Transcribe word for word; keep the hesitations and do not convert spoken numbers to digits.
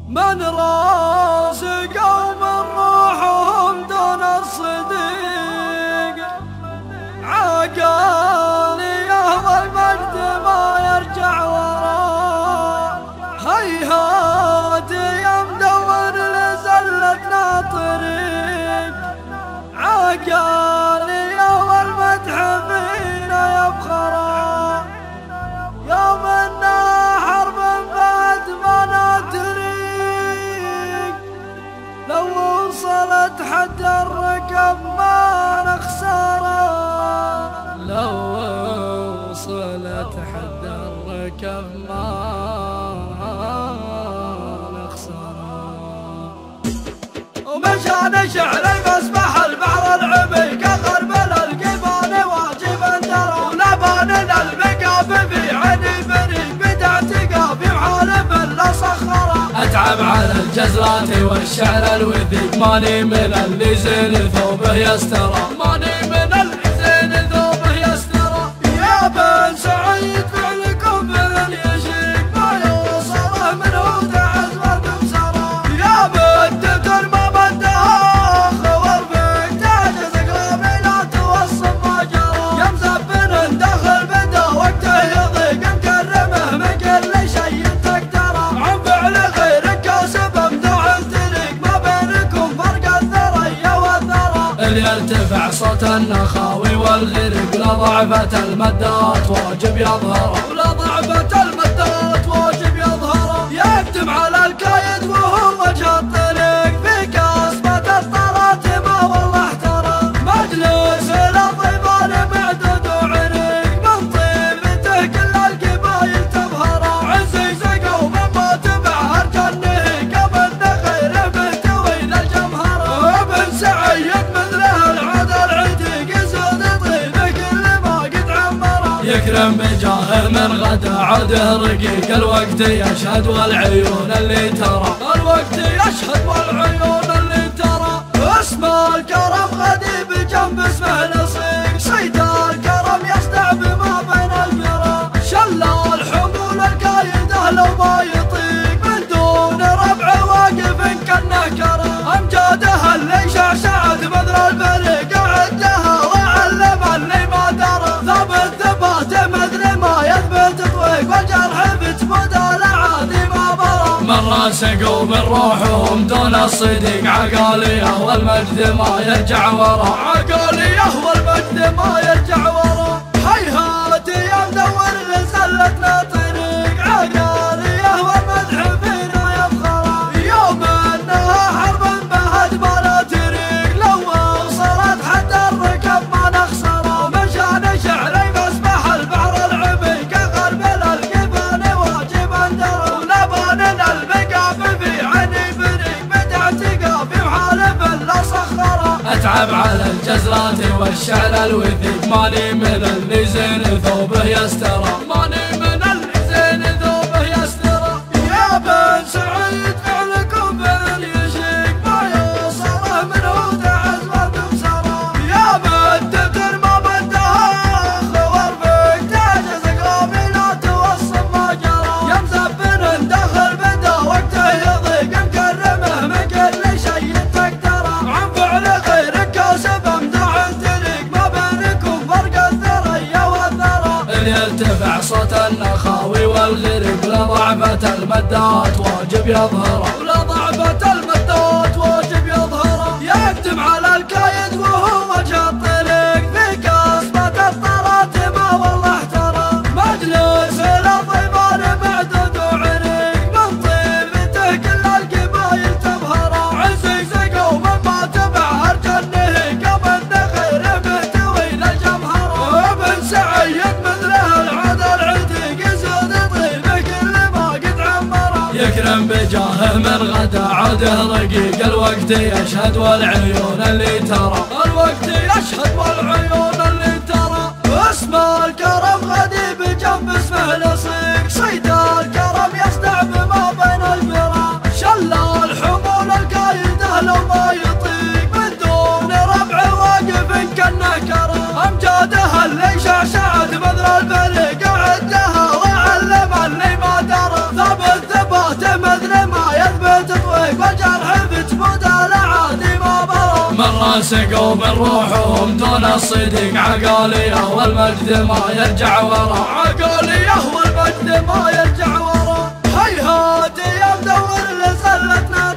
من رازق ومن روحهم دون الصديق عقاليه والمجد ما يرجع وراه. هيهات يا مدور لزلتنا طريق عقاليه والمدح فينا يبخرا. يوم إنها حرب بعد ما نتريق لو وصلت حد الركب ما نخسره. لو وصلت حد الركب ما نخسره. ومشان شعري مسبح البحر العمي كغرب القبان واجبا ترى ولبان البقاف في عيني فريق بدعت قافي وحالف الا صخره. اتعب على الجزرات والشعر الوثيق ماني من اللي زين ثوبه يسترى. ماني من اللي زين ثوبه يسترى. يا بن سعيد فعلكم فعل يشيك ما يوصله منه تعز وتبصره. يا بن تبتر ما بدها خور فيك تعجز قلبي لا توصف ما جرى. يا مزبن دخل بدا وقته يضيق مكرمه من كل شيء تقدره. عن فعل غيرك كاسب امدح التريق ما بينكم فرق الثريا والثرى. اللي يرتفع صوت النخاوي والغرق لضعفة المدات واجب يظهره. ولضعفة المدات واجب يظهره. يكتم على الكايد وهو وجه الطريق في كاسبة الطراتمة والله احترى. مجلس الأطيبان معدود وعريق من طيبته كل القبايل تبهره. عزيزق ومما تبع هرجنه قبل خير مهتوين الجمهرة. ابن سعيد مثله العاد العتيق يسود طيبه كل ما قد عمره. يكرم بجاه من غدا عوده رقيق الوقت يشهد والعيون اللي ترى. الوقت يشهد والعيون اللي ترى. اسم الكرم غديب جنب اسمه لصيق. صيد الكرم يصدع بما بين القرى. شلا الحمول القايده لو ما يطيق من دون ربع واقف كالنكره. امجاده اللي شعشعت بذر الفريق اعدها وعلم اللي ما درى. ثابت ثباته مثل ما يثبت طويق والجرح بتمد العادي ما برى. من راسق ومن روحهم دون الصديق عقاليه والمجد ما يرجع ورا. عقاليه والمجد ما يرجع ورا. هيهات يا مدور لزلتنا طريق عقاليه والمدح فينا يبخرا. يوم انها حرب بعد ما نتريق لو وصلت حد الركب ما نخسره. مشان شعري مسبح البحر العمي كغرب القبان واجبا ترى ولبان البقاف في عيني فريق بدعت قافي وحالف الا صخره. اتعب على الجزرات والشعر الوثيق ماني من اللي زين ثوبه يسترى. ماني من اللي زين ثوبه يسترى. يا بن سعيد فعلكم فعل يشيك ما يوصله منه تعز وتبصره. يا بن تبتر ما بدها خور فيك تعجز قلبي لا توصف ما جرى. يا مزبن دخل بدا وقته يضيق مكرمه من كل شيء تقدره. عن فعل غيرك كاسب امدح التريق ما بينكم فرق الثريا والثرى. اللي يرتفع صوت النخاوي والغرق لضعفة المدات واجب يظهره. ولضعفة المدات واجب يظهره. يكتم على الكايد وهو وجه الطريق في كاسبة الطراتمة والله احترى. مجلس الأطيبان معدود وعريق من طيبته كل القبايل تبهره. عزيزق ومما تبع هرجنه قبل خير مهتوين الجمهرة. ابن سعيد مثله العاد العتيق يسود طيبه كل ما قد عمره. يكرم بجاهه من غدا عوده رقيق الوقت يشهد والعيون اللي ترى. الوقت يشهد والعيون اللي ترى. اسم الكرم غديب جنب اسمه لصيق. صيد الكرم يصدع بما بين القرى. شلا الحمول القايده لو ما يطيق من دون ربع واقف كالنكره. امجاده اللي شعشعت بذر الفريق اعدها وعلم اللي ما درى. ثابت ثباته مثل ما يثبت سقوا من روحهم دون الصدق عقاليه والمجد ما يرجع ورا، عقاليه والمجد ما يرجع ورا. هيهات يا مدور لسلتنا